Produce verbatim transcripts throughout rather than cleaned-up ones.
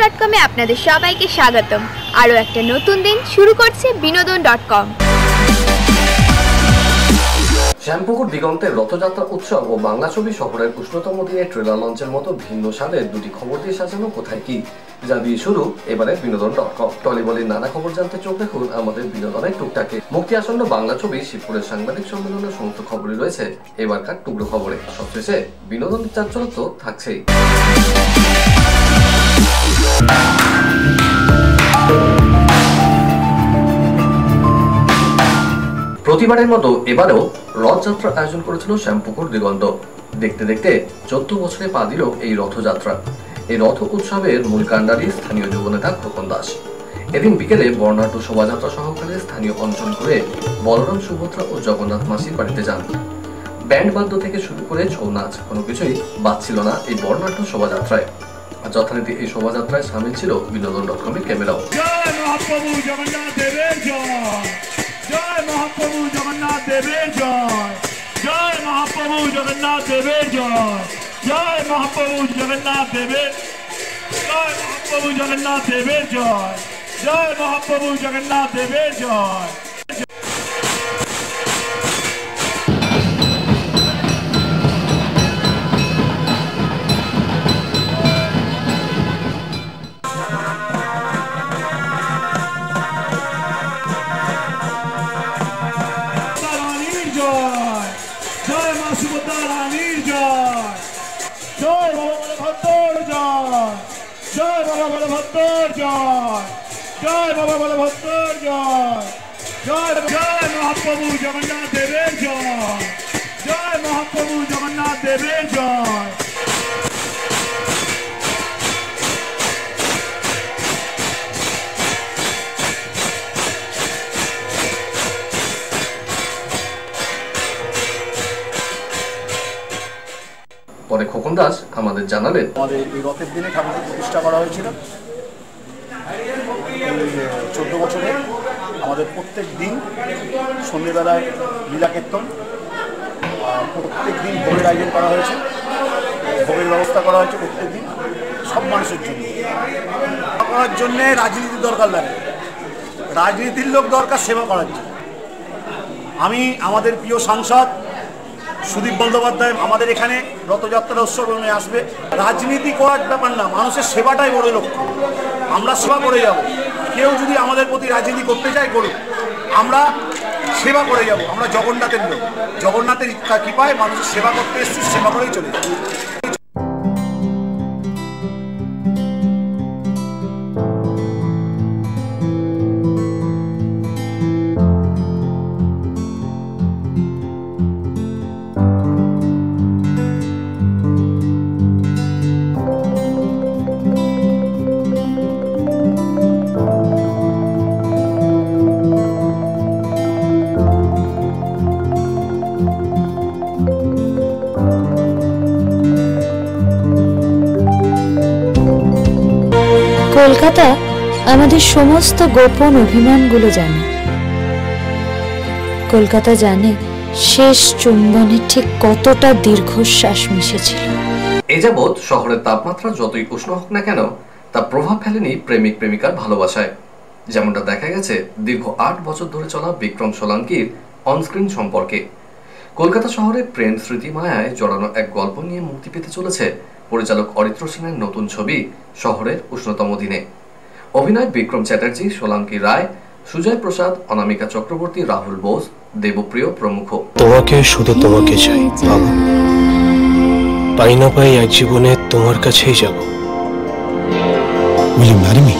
Dot com এ আপনাদের সবাইকে স্বাগতম। আরও একটা নতুন দিন শুরু করছে বিনোদন ডট কম। শ্যামপুকুর দিগন্তের রথযাত্রা উৎসব ও বাংলা ছবি শহরের উষ্ণতম দিনে ট্রেলার লঞ্চের মতো ভিন্ন স্বাদের দুটি খবর দিয়ে সাজানো কোথায় কি, যা দিয়ে শুরু এবারে বিনোদন ডট কম। টলিবলির নানা খবর জানতে চোখ রাখুন আমাদের বিনোদনের টুকটাকে। মুক্তি আসন্ন বাংলা ছবি শিবপুরের সাংবাদিক সম্মেলনের সমস্ত খবরই রয়েছে এবারকার টুকরো খবরে। সবশেষে বিনোদন চাঞ্চল্য তো থাকছেই। প্রতিবারের মতো এবারেও রথযাত্রার আয়োজন করেছিল শ্যামপুকুর দিগন্ত। দেখতে দেখতে চোদ্দ বছরে পা দিল এই রথযাত্রা। এই রথ উৎসবের মূল কাণ্ডারি স্থানীয় যুবনেতা খোকন দাস। এদিন বিকেলে বর্ণাঢ্য শোভাযাত্রা সহকারে স্থানীয় অঞ্চল ঘুরে বলরাম, সুভদ্রা ও জগন্নাথ মাসির বাড়িতে যান। ব্যান্ড বাদ্য থেকে শুরু করে ছৌ নাচ কোনো কিছুই বাদ ছিল না এই বর্ণাঢ্য শোভাযাত্রায়। যথারীতি এই শোভাযাত্রায় সামিল ছিল বিনোদন ডট কম এর ক্যামেরাও। জয় মহাপ্রভু জগন্নাথ দেবের জয়, জয় মহাপ্রভু জগন্নাথ দেবের জয়, জয় মহাপ্রভু জগন্নাথ দেবের জয়, জয় মহাপ্রভু জগন্নাথ দেবের, জয় মহাপ্রভু জগন্নাথ দেবের জয়, জয় মহাপ্রভু জগন্নাথ দেবের জয়। জয় মা সুভদ্রা রানীর জয়, জয় বাবা বলভদ্রর জয়, জয় বাবা বলভদ্রর জয়, জয় বাবা বলভদ্রর জয়, জয় জয় মহাপ্রভু জগন্নাথ দেবের জয়, জয় মহাপ্রভু জগন্নাথ দেবের জয়। পরে খোকন দাস আমাদের জানালেন, আমাদের এই রথের দিনে ঠাকুরকে প্রতিষ্ঠা করা হয়েছিল। চোদ্দ বছরে আমাদের প্রত্যেক দিন সন্ধ্যেবেলায় লীলা কীর্তন, প্রত্যেক দিন ভোগের আয়োজন করা হয়েছে, ভোগের ব্যবস্থা করা হয়েছে প্রত্যেক দিন সব মানুষের জন্য। করার জন্যে রাজনীতির দরকার লাগে, রাজনীতির লোক দরকার সেবা করার জন্য। আমি আমাদের প্রিয় সাংসদ সুদীপ বন্দ্যোপাধ্যায় আমাদের এখানে রথযাত্রা উৎসবে আসবে। রাজনীতি করার ব্যাপার না, মানুষের সেবাটাই বড় লক্ষ্য। আমরা সেবা করে যাব। কেউ যদি আমাদের প্রতি রাজনীতি করতে চায় করুক, আমরা সেবা করে যাব। আমরা জগন্নাথের লোক, জগন্নাথের কৃপায় মানুষের সেবা করতে এসেছি, সেবা করেই চলে যাব। কলকাতা আমাদের সমস্ত গোপন অভিমানগুলো জানে। কলকাতা জানে শেষ চুম্বনে ঠিক কতটা দীর্ঘশ্বাস মিশেছিল। এ যাবৎ শহরের তাপমাত্রা যতই উষ্ণ হোক না কেন, তা প্রভাব ফেলেনি প্রেমিক প্রেমিকার ভালোবাসায়। যেমনটা দেখা গেছে দীর্ঘ আট বছর ধরে চলা বিক্রম সোলাঙ্কির অনস্ক্রিন সম্পর্কে। কলকাতা শহরে প্রেম স্মৃতি মায়ায় জড়ানো এক গল্প নিয়ে মুক্তি পেতে চলেছে পরিচালক অরিত্র সিংহের নতুন ছবি শহরের উষ্ণতম দিনে। অভিনয় বিক্রম চ্যাটার্জি, সোলাঙ্কি রায়, সুজয় প্রসাদ, অনামিকা চক্রবর্তী, রাহুল বোস, দেবপ্রিয় প্রমুখ। তোমাকে শুধু তোমাকে চাই বাবু, পাই না পাই এক জীবনে তোমার কাছেই যাব। Will you marry me?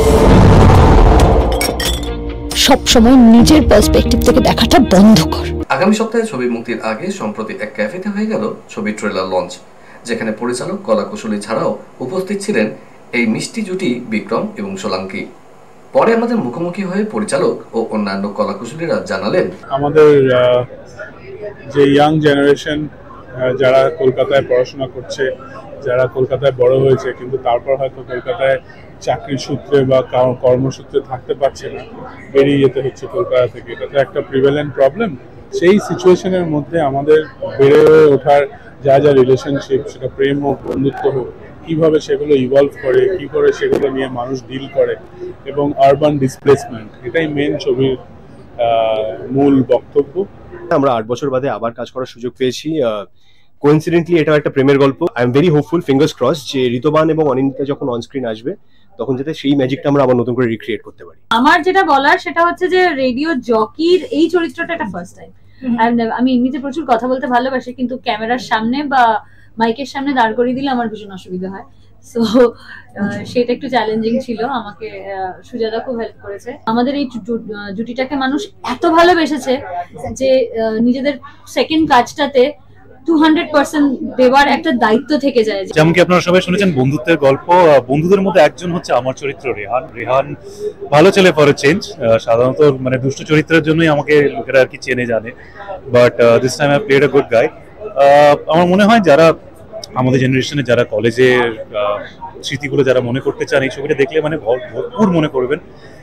সব সময় নিজের পার্সপেক্টিভ থেকে দেখাটা বন্ধ কর। আগামী সপ্তাহে ছবি মুক্তির আগে সম্প্রতি এক ক্যাফেতে হয়ে গেল ছবি ট্রেলার লঞ্চ, যেখানে পরিচালক, কলাকুশলী ছাড়াও উপস্থিত ছিলেন এই মিষ্টি জুটি বিক্রম এবং সোলাঙ্কি। পরে আমাদের মুখোমুখি হয়ে পরিচালক ও অন্যান্য কলাকুশলীরা জানালেন, আমাদের যে ইয়াং জেনারেশন যারা কলকাতায় পড়াশোনা করছে, যারা কলকাতায় বড় হয়েছে কিন্তু তারপর হয়তো কলকাতায় চাকরির সূত্রে বা কর্মসূত্রে থাকতে পারছে না, বেরিয়ে যেতে হচ্ছে কলকাতা থেকে। এটা তো একটা প্রিভ্যালেন্ট প্রবলেম। সেই সিচুয়েশনের মধ্যে আমাদের বেড়ে ওঠার যা যা রিলেশনশিপ, সেটা প্রেম হোক, বন্ধুত্ব হোক, কিভাবে সেগুলো ইভলভ করে, কি করে সেগুলো নিয়ে মানুষ ডিল করে, এবং আরবান ডিসপ্লেসমেন্ট, এটাই মেন ছবির মূল বক্তব্য। আমরা আট বছর বাদে আবার কাজ করার সুযোগ পেয়েছি। কোইন্সিডেন্টলি এটা একটা প্রেমের গল্প। I am very hopeful, fingers crossed, যে ঋতবান এবং অনিন্দিতা যখন অন স্ক্রিন আসবে তখন যাতে সেই ম্যাজিকটা আমরা আবার নতুন করে রিক্রিয়েট করতে পারি। আমার যেটা বলার সেটা হচ্ছে যে রেডিও জকির এই চরিত্রটা একটা ফার্স্ট টাইম। এন্ড আমি এমনিতে প্রচুর কথা বলতে ভালোবাসি, কিন্তু ক্যামেরার সামনে বা মাইকের সামনে দাঁড় করিয়ে দিলে আমার ভীষণ অসুবিধা হয়। সো সেটা একটু চ্যালেঞ্জিং ছিল। আমাকে সুজাতা খুব হেল্প করেছে। আমাদের এই জুটিটাকে মানুষ এত ভালোবেসেছে যে নিজেদের সেকেন্ড কাজটাতে টু হান্ড্রেড পার্সেন্ট দেওয়ার একটা দায়িত্ব থেকে যায়। যেমন কি আপনারা সবাই শুনেছেন বন্ধুত্বের গল্প, বন্ধুদের মধ্যে একজন হচ্ছে আমার চরিত্র রেহান। রেহান ভালো ছেলে ফর চেঞ্জ, সাধারণত মানে দুষ্ট চরিত্রের জন্যই আমাকে লোকেরা আর কি চেনে জানে, but this time I played a good guy. আমার মনে হয় যারা আমাদের জেনারেশনে যারা কলেজের স্মৃতিগুলো যারা মনে করতে চান, এই ছবিটা দেখলে মানে ভরপুর মনে করবেন।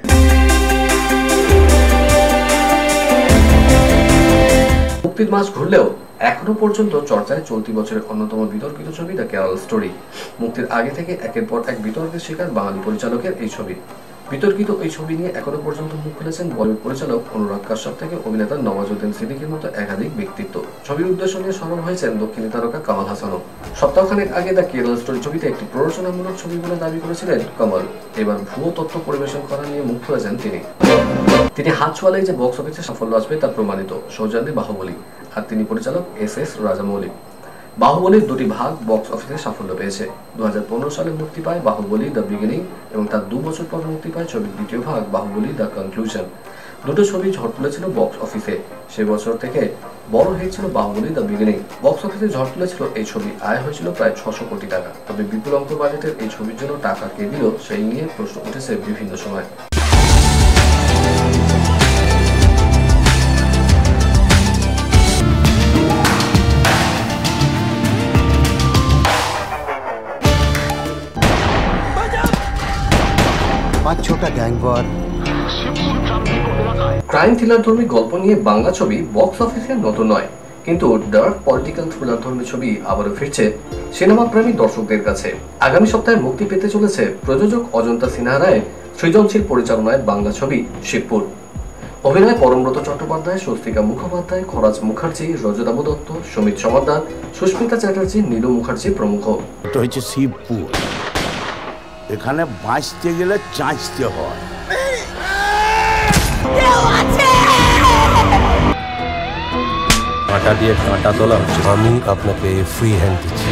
মুক্তির মাস ঘুরলেও এখনো পর্যন্ত চর্চায় চলতি বছরের অন্যতম বিতর্কিত ছবি দ্য কেরল স্টোরি। মুক্তির আগে থেকে একের পর এক বিতর্কের শিকার বাঙালি পরিচালকের এই ছবি। বিতর্কিত এই ছবি নিয়ে এখনো পর্যন্ত মুখ খুলেছেন বলিউড পরিচালক অনুরাগ কাশ্যপ থেকে অভিনেতা নওয়াজুদ্দিন সিদ্দিকীর মতো একাধিক ব্যক্তিত্ব। ছবির উদ্দেশ্য নিয়ে সরব হয়েছেন দক্ষিণী তারকা কামাল হাসানও। সপ্তাহখানেক আগে দ্য কেরল স্টোরি ছবিতে একটি প্ররোচনামূলক ছবি বলে দাবি করেছিলেন কমল। এবার ভুয়ো তথ্য পরিবেশন করা নিয়ে মুখ খুলেছেন তিনি। তিনি হাত ছোঁয়ালেই যে বক্স অফিসে সাফল্য আসবে তা প্রমাণিত সৌজন্যে বাহুবলী, আর তিনি পরিচালক এস এস রাজামৌলি। বাহুবলীর দুটি ভাগ বক্স অফিসে সাফল্য পেয়েছে। দু হাজার পনেরো সালে মুক্তি পায় বাহুবলী দ্য বিগিনিং, এবং তার দু বছর পর মুক্তি পায় ছবির দ্বিতীয় ভাগ বাহুবলী দ্য কনক্লুশন। দুটো ছবি ঝড় তুলেছিল বক্স অফিসে। সে বছর থেকে বড় হয়েছিল বাহুবলী দ্য বিগিনিং। বক্স অফিসে ঝড় তুলেছিল এই ছবি, আয় হয়েছিল প্রায় ছশো কোটি টাকা। তবে বিপুল অঙ্ক বাজেটের এই ছবির জন্য টাকা কে দিল সেই নিয়ে প্রশ্ন উঠেছে বিভিন্ন সময়। ক্রাইম থ্রিলার ধর্মী গল্প নিয়ে বাংলা ছবি বক্স অফিসে নতুন নয়, কিন্তু ডার্ক পলিটিক্যাল থ্রিলার ধর্মী ছবি আবারও ফিরছে সিনেমা প্রেমী দর্শকদের কাছে। আগামী সপ্তাহে মুক্তি পেতে চলেছে প্রযোজক অজন্তা সিনহা রায়ের সৃজনশীল পরিচালনায় বাংলা ছবি শিবপুর। অভিনয় পরমব্রত চট্টোপাধ্যায়, স্বস্তিকা মুখোপাধ্যায়, খরাজ মুখার্জি, রজতাভ দত্ত, সুমিত সমাদ্দার, সুস্মিতা চ্যাটার্জি, নীলু মুখার্জি প্রমুখ। এটা হচ্ছে শিবপুর, এখানে বাঁচতে গেলে চাঁচতে হয়। কাঁটা দিয়ে কাঁটা তোলা হচ্ছে, আমি আপনাকে ফ্রি হ্যান্ড দিচ্ছি।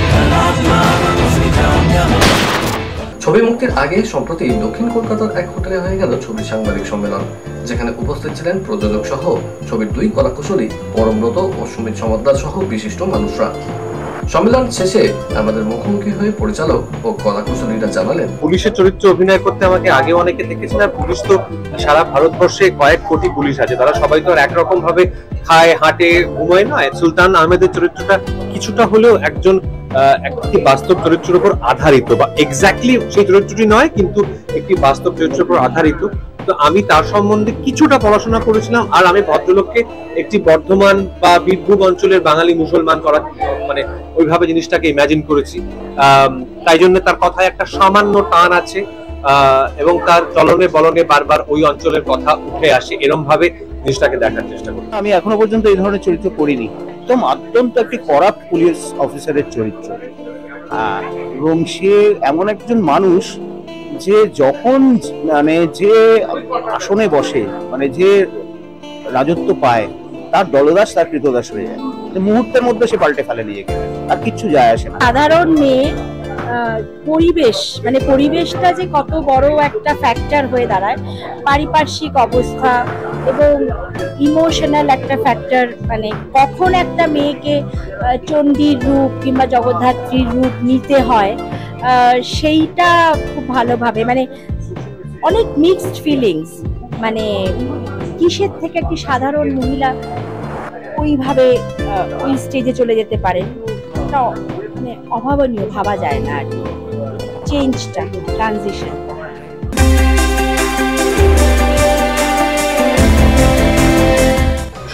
ছবি মুক্তির আগে সম্প্রতি দক্ষিণ কলকাতার এক হোটেলে হয়ে গেল ছবির সাংবাদিক সম্মেলন, যেখানে উপস্থিত ছিলেন প্রযোজক সহ ছবির দুই কলাকুশলী পরমব্রত ও সুমিত সমাদ্দার সহ বিশিষ্ট মানুষরা। সম্মেলন শেষে আমাদের মুখোমুখি হয়ে পরিচালক ও কলাকুশলীরা জানালেন, পুলিশের চরিত্রে অভিনয় করতে আমাকে আগে অনেকে দেখেছেন, আর পুলিশ তো সারা ভারতবর্ষে কয়েক কোটি পুলিশ আছে, তারা সবাই তো আর একরকম ভাবে খায় হাঁটে ঘুমায় নয়। সুলতান আহমেদের চরিত্রটা কিছুটা হলেও একজন একটি বাস্তব চরিত্রের উপর আধারিত, বা এক্স্যাক্টলি সেই চরিত্রটি নয় কিন্তু একটি বাস্তব চরিত্রের উপর আধারিত। তো আমি তার সম্বন্ধে কিছুটা পড়াশোনা করেছিলাম, আর আমি ভদ্রলোককে একটি বর্ধমান বা বীরভূম অঞ্চলের বাঙালি মুসলমান করার মানে ওইভাবে জিনিসটাকে ইমাজিন করেছি। তাই জন্য তার কথায় একটা সামান্য টান আছে, এবং তার চলনে বলনে বারবার ওই অঞ্চলের কথা উঠে আসে, এরকম ভাবে জিনিসটাকে দেখার চেষ্টা করি। আমি এখনো পর্যন্ত এই ধরনের চরিত্র করিনি, একদম অত্যন্ত একটি করাপ্ট পুলিশ অফিসারের চরিত্র, এবং সে এমন একজন মানুষ যে যখন মানে যে আসনে বসে, মানে যে রাজত্ব পায়, তার দলদাস তার কৃতদাস হয়ে যায়, মুহূর্তের মধ্যে সে পাল্টে ফেলে নিয়ে গেলে আর কিচ্ছু যায় আসে না। সাধারণ মেয়ে, পরিবেশ মানে পরিবেশটা যে কত বড় একটা ফ্যাক্টর হয়ে দাঁড়ায়, পারিপার্শ্বিক অবস্থা এবং ইমোশনাল একটা ফ্যাক্টর, মানে কখন একটা মেয়েকে চণ্ডীর রূপ কিংবা জগদ্ধাত্রীর রূপ নিতে হয়, সেইটা খুব ভালোভাবে, মানে অনেক মিক্সড ফিলিংস, মানে কিসের থেকে একটি সাধারণ মহিলা ওইভাবে ওই স্টেজে চলে যেতে পারে, এটা মানে অভাবনীয়, ভাবা যায় না আর কি চেঞ্জটা, ট্রানজিশন।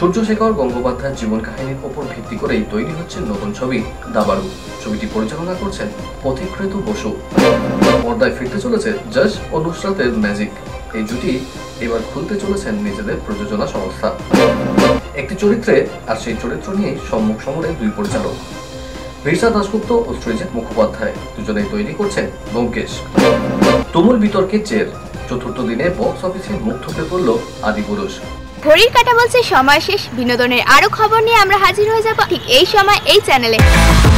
সূর্যশেখর গঙ্গোপাধ্যায়ের জীবন কাহিনীর উপর ভিত্তি করেই তৈরি হচ্ছে নতুন ছবি দাবারু। ছবিটি পরিচালনা করছেন পথিকৃত বসু। পর্দায় ফিরতে চলেছে যশ ও নুসরাতের ম্যাজিক। এই জুটি এবার খুলতে চলেছেন নিজেদের প্রযোজনা সংস্থা। একটি চরিত্রে আর সেই চরিত্র নিয়েই সম্মুখ সমরে দুই পরিচালক বীরসা দাশগুপ্ত ও সৃজিত মুখোপাধ্যায়, দুজনেই তৈরি করছেন ব্যোমকেশ। তুমুল বিতর্কের জের চতুর্থ দিনে বক্স অফিসে মুখ থুবড়ে পড়ল আদিপুরুষ। ঘড়ির কাঁটা বলছে সময় শেষ। বিনোদনের আরো খবর নিয়ে আমরা হাজির হয়ে যাব ঠিক এই সময় এই চ্যানেলে।